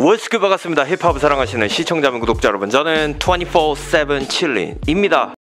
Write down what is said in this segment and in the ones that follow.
What's good, 반갑습니다. 힙합을 사랑하시는 시청자 및 구독자 여러분, 저는 24/7 chillin'입니다.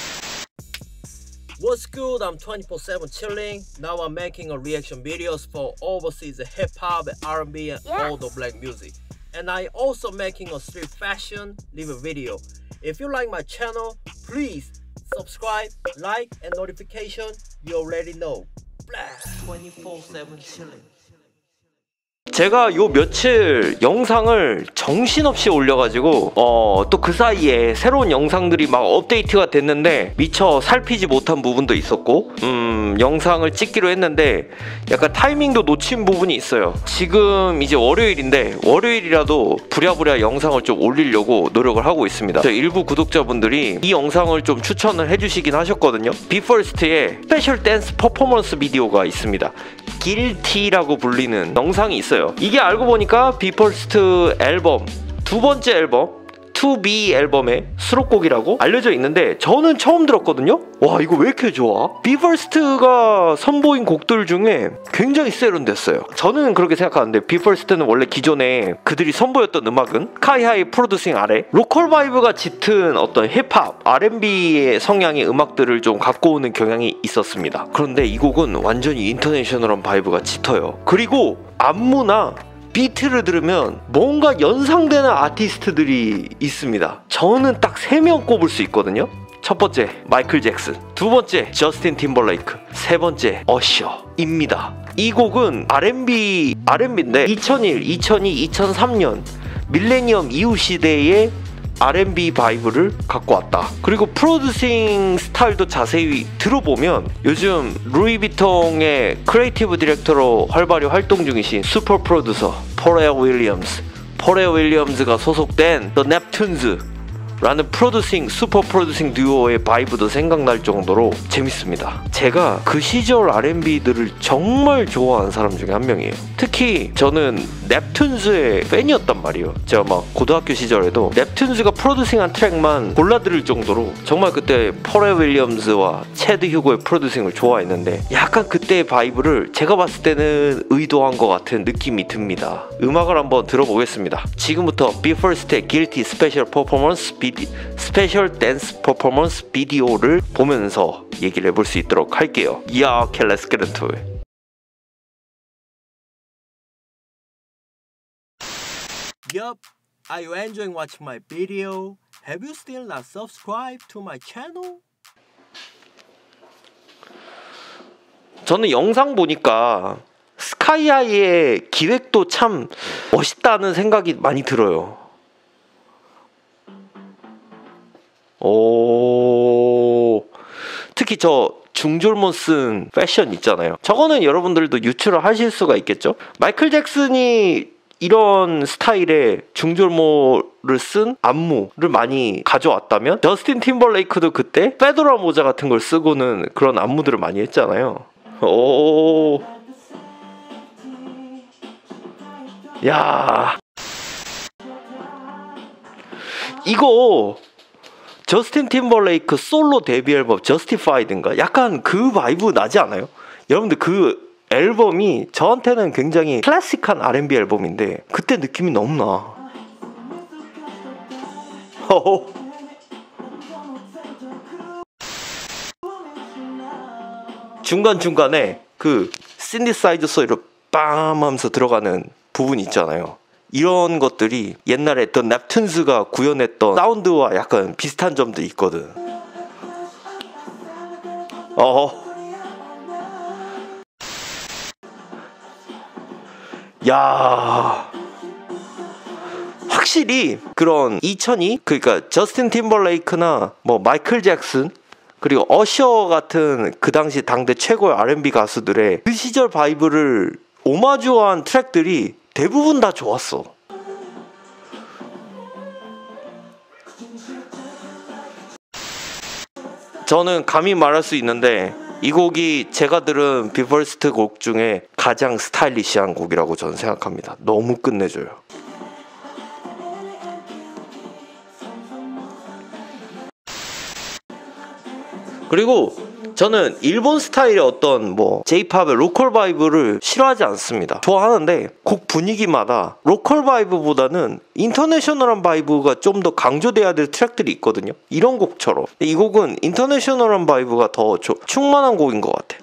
What's good? I'm 24/7 chilling. Now I'm making a reaction videos for overseas hip hop, R&B, and all the black music. And I also making a street fashion live video. If you like my channel, please subscribe, like, and notification. You already know. 24/7 chilling. 제가 요 며칠 영상을 정신없이 올려가지고 또 그 사이에 새로운 영상들이 막 업데이트가 됐는데 미처 살피지 못한 부분도 있었고 영상을 찍기로 했는데 약간 타이밍도 놓친 부분이 있어요. 지금 이제 월요일인데 월요일이라도 부랴부랴 영상을 좀 올리려고 노력을 하고 있습니다. 저 일부 구독자분들이 이 영상을 좀 추천을 해주시긴 하셨거든요. 비퍼스트의 스페셜 댄스 퍼포먼스 비디오가 있습니다. Guilty라고 불리는 영상이 있어요. 이게 알고 보니까 비퍼스트 앨범 두 번째 앨범 2B 앨범의 수록곡이라고 알려져 있는데 저는 처음 들었거든요. 와, 이거 왜 이렇게 좋아? 비퍼스트가 선보인 곡들 중에 굉장히 세련됐어요. 저는 그렇게 생각하는데 비퍼스트는 원래 기존에 그들이 선보였던 음악은 스카이하이 프로듀싱 아래 로컬 바이브가 짙은 어떤 힙합, R&B의 성향의 음악들을 좀 갖고 오는 경향이 있었습니다. 그런데 이 곡은 완전히 인터내셔널한 바이브가 짙어요. 그리고 안무나 비트를 들으면 뭔가 연상되는 아티스트들이 있습니다. 저는 딱 3명 꼽을 수 있거든요. 첫 번째 마이클 잭슨, 두 번째 저스틴 팀벌레이크, 세 번째 어셔입니다. 이 곡은 R&B인데 2001, 2002, 2003년 밀레니엄 이후 시대의 R&B 바이브를 갖고 왔다. 그리고 프로듀싱 스타일도 자세히 들어보면 요즘 루이비통의 크리에이티브 디렉터로 활발히 활동 중이신 슈퍼 프로듀서 포레어 윌리엄즈가 소속된 The Neptunes 라는 슈퍼 프로듀싱 듀오의 바이브도 생각날 정도로 재밌습니다. 제가 그 시절 R&B들을 정말 좋아하는 사람 중에 한 명이에요. 특히 저는 넵튠즈의 팬이었단 말이에요. 제가 막 고등학교 시절에도 넵튠즈가 프로듀싱한 트랙만 골라 들을 정도로 정말 그때 포레어 윌리엄즈와 체드 휴고의 프로듀싱을 좋아했는데 약간 그때의 바이브를 제가 봤을 때는 의도한 것 같은 느낌이 듭니다. 음악을 한번 들어보겠습니다. 지금부터 비퍼스트의 Guilty 스페셜 댄스 퍼포먼스 비디오를 보면서 얘기를 해볼 수 있도록 할게요. Yeah, okay, let's get into it. Yup, are you enjoying watching my video? Have you still not subscribed to my channel? 저는 영상 보니까 스카이하이의 기획도 참 멋있다는 생각이 많이 들어요. 특히 저 중절모 쓴 패션 있잖아요. 저거는 여러분들도 유추를 하실 수가 있겠죠. 마이클 잭슨이 이런 스타일의 중절모를 쓴 안무를 많이 가져왔다면 저스틴 팀벌레이크도 그때 페도라 모자 같은 걸 쓰고는 그런 안무들을 많이 했잖아요. 야, 이거 저스틴 팀벌레이크 솔로 데뷔 앨범 저스티파이드인가? 약간 그 바이브 나지 않아요? 여러분들 그 앨범이 저한테는 굉장히 클래식한 R&B 앨범인데 그때 느낌이 너무 나. 중간중간에 그 신디사이드 소리로 빰 하면서 들어가는 부분 있잖아요. 이런 것들이 옛날에 The Neptunes가 구현했던 사운드와 약간 비슷한 점도 있거든. 야, 확실히 그런 2002 그러니까 저스틴 팀벌레이크나 뭐 마이클 잭슨 그리고 어셔 같은 그 당시 당대 최고의 R&B 가수들의 그 시절 바이브를 오마주한 트랙들이 대부분 다 좋았어. 저는 감히 말할 수 있는데 이 곡이 제가 들은 비퍼스트 곡 중에 가장 스타일리시한 곡이라고 저는 생각합니다. 너무 끝내줘요. 그리고 저는 일본 스타일의 어떤 뭐 J-팝의 로컬 바이브를 싫어하지 않습니다. 좋아하는데 곡 분위기마다 로컬 바이브보다는 인터내셔널한 바이브가 좀 더 강조돼야 될 트랙들이 있거든요. 이런 곡처럼. 이 곡은 인터내셔널한 바이브가 더 충만한 곡인 것 같아.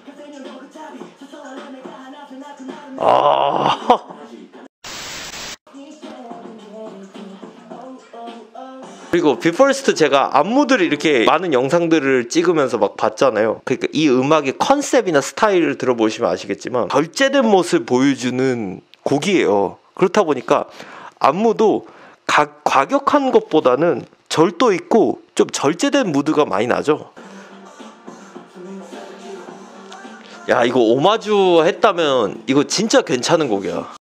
그리고 비퍼스트 제가 안무들을 이렇게 많은 영상들을 찍으면서 막 봤잖아요. 그러니까 이 음악의 컨셉이나 스타일을 들어보시면 아시겠지만 절제된 모습을 보여주는 곡이에요. 그렇다 보니까 안무도 과격한 것보다는 절도 있고 좀 절제된 무드가 많이 나죠. 야, 이거 오마주 했다면 이거 진짜 괜찮은 곡이야.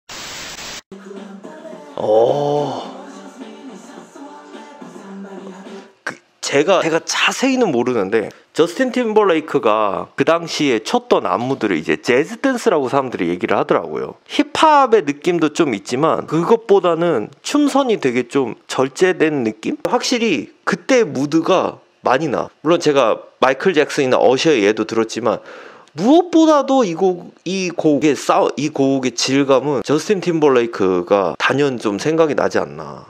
제가 자세히는 모르는데 저스틴 팀버레이크가 그 당시에 췄던 안무들을 이제 재즈 댄스라고 사람들이 얘기를 하더라고요. 힙합의 느낌도 좀 있지만 그것보다는 춤선이 되게 좀 절제된 느낌? 확실히 그때 무드가 많이 나. 물론 제가 마이클 잭슨이나 어셔의 예도 들었지만 무엇보다도 이 곡의 질감은 저스틴 팀버레이크가 단연 좀 생각이 나지 않나.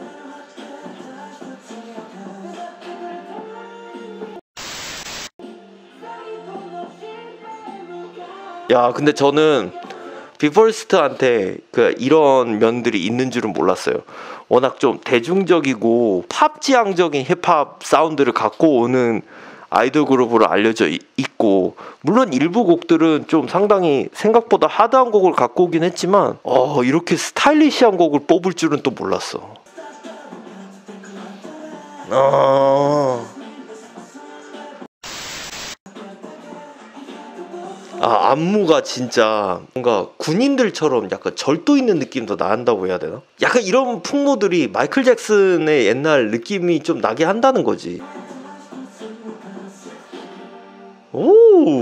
야, 근데 저는 비퍼스트한테 이런 면들이 있는 줄은 몰랐어요. 워낙 좀 대중적이고 팝지향적인 힙합 사운드를 갖고 오는 아이돌 그룹으로 알려져 있고, 물론 일부 곡들은 좀 상당히 생각보다 하드한 곡을 갖고 오긴 했지만 이렇게 스타일리시한 곡을 뽑을 줄은 또 몰랐어. 안무가 진짜 뭔가 군인들처럼 약간 절도 있는 느낌도 난다고 해야 되나? 약간 이런 풍모들이 마이클 잭슨의 옛날 느낌이 좀 나게 한다는 거지. 오.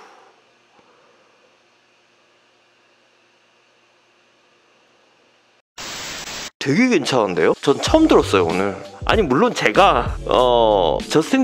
되게 괜찮은데요? 전 처음 들었어요, 오늘. 아니, 물론 제가 저스틴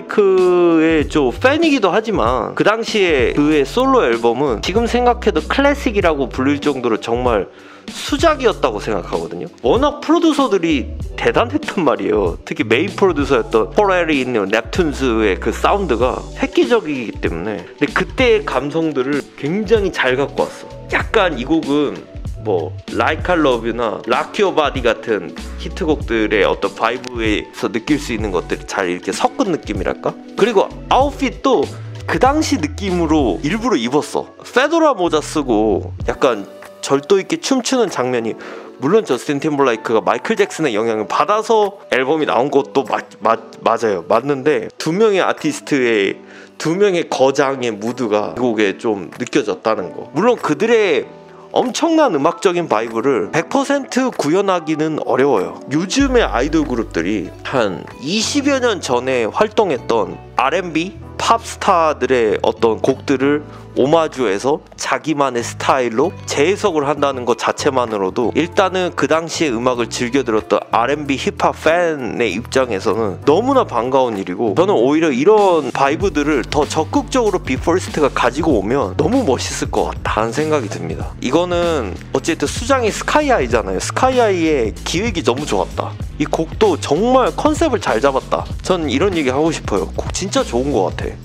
팀버레이크의 좀 팬이기도 하지만 그 당시에 그의 솔로 앨범은 지금 생각해도 클래식이라고 불릴 정도로 정말 수작이었다고 생각하거든요. 워낙 프로듀서들이 대단했단 말이에요. 특히 메인 프로듀서였던 포레리 있는 넵튠즈의 그 사운드가 획기적이기 때문에. 근데 그때의 감성들을 굉장히 잘 갖고 왔어. 약간 이 곡은 뭐 Like I Love You나 Rock Your Body 같은 히트곡들의 어떤 바이브에서 느낄 수 있는 것들이 잘 이렇게 섞은 느낌이랄까? 그리고 아웃핏도 그 당시 느낌으로 일부러 입었어. 페도라 모자 쓰고 약간 절도 있게 춤추는 장면이, 물론 저스틴 팀버레이크가 마이클 잭슨의 영향을 받아서 앨범이 나온 것도 맞아요. 맞는데 두 명의 아티스트의 두 명의 거장의 무드가 이 곡에 좀 느껴졌다는 거. 물론 그들의 엄청난 음악적인 바이브를 100% 구현하기는 어려워요. 요즘의 아이돌 그룹들이 한 20여 년 전에 활동했던 R&B 팝스타들의 어떤 곡들을 오마주해서 자기만의 스타일로 재해석을 한다는 것 자체만으로도 일단은 그 당시에 음악을 즐겨 들었던 R&B 힙합 팬의 입장에서는 너무나 반가운 일이고, 저는 오히려 이런 바이브들을 더 적극적으로 비퍼스트가 가지고 오면 너무 멋있을 것 같다는 생각이 듭니다. 이거는 어쨌든 수장이 스카이아이잖아요. 스카이아이의 기획이 너무 좋았다. 이 곡도 정말 컨셉을 잘 잡았다. 전 이런 얘기 하고 싶어요. 곡 진짜 좋은 것 같아.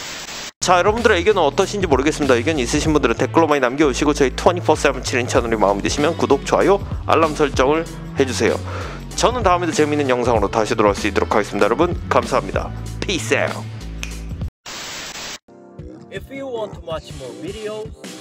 자, 여러분들의 의견은 어떠신지 모르겠습니다. 의견 있으신 분들은 댓글로 많이 남겨주시고 저희 24/7 7인 채널이 마음에 드시면 구독, 좋아요, 알람 설정을 해주세요. 저는 다음에도 재미있는 영상으로 다시 돌아올 수 있도록 하겠습니다. 여러분 감사합니다. Peace out. If you want to watch more videos,